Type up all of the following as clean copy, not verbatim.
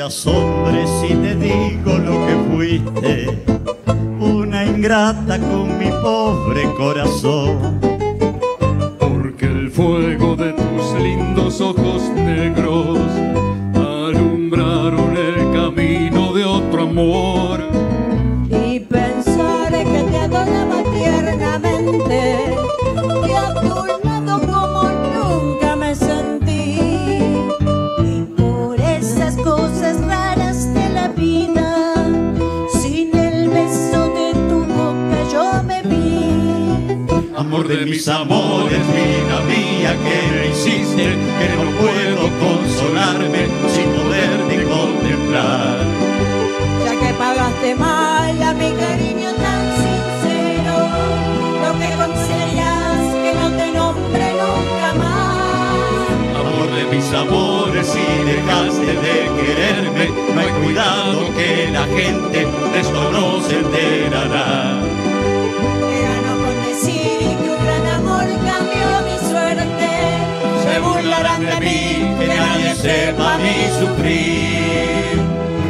creas, hombre, si te digo lo que fuiste, una ingrata con mi pobre corazón. Porque el fuego de tus lindos ojos negros alumbraron el camino de otro amor. Y pensar que te adoraba tiernamente, y a tu lado como nunca me sentí. Y por esas cosas raras de la vida, sin el beso de tu boca yo me vi. Amor de mis amores, vida mía, que me hiciste, que no puedo consolarme sin poderte contemplar. Ya que pagaste mal a mi cariño tan sincero, lo que conseguirás que no te nombre nunca más. Amor de mis amores, si dejaste de quererme, no hay cuidado que la gente de esto no se enterará. Gano con decir que un gran amor cambió mi suerte. Se burlarán de mí, que nadie sepa mi sufrir.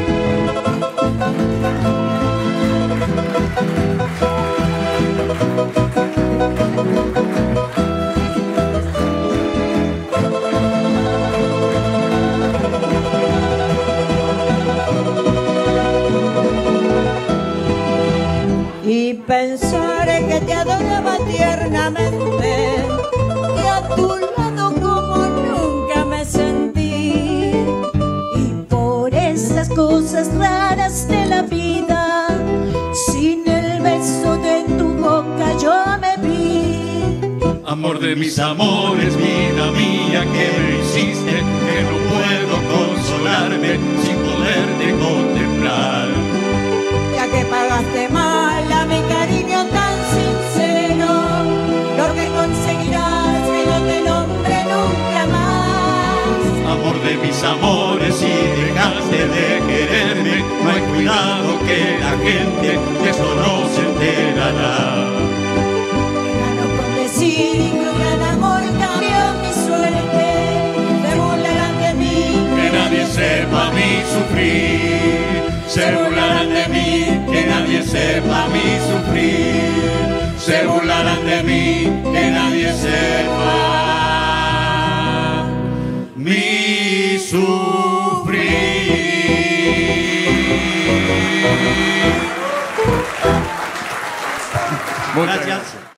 Y pensar que te adoraba tiernamente, y a tu lado como nunca me sentí. Y por esas cosas raras de la vida, sin el beso de tu boca yo me vi. Amor de mis amores, vida mía, que me hiciste, que no puedo consolarme sin poderte contemplar. Ya que pagaste mal a mi cariño tan sincero, lo que conseguirás que no te nombre nunca más. Amor de mis amores, si dejaste de quererme, no hay cuidado que la gente de esto no se enterará. Gano con decir que un gran amor cambió mi suerte. Se burlarán de mí, Que nadie sepa mi sufrir. Se burlarán de mí, que nadie sepa mi sufrir. Se burlarán de mí, que nadie sepa mi sufrir. Muchas Gracias.